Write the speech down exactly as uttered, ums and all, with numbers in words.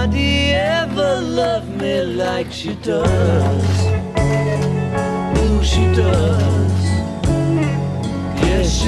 nobody ever loved me like she does. Ooh, she does.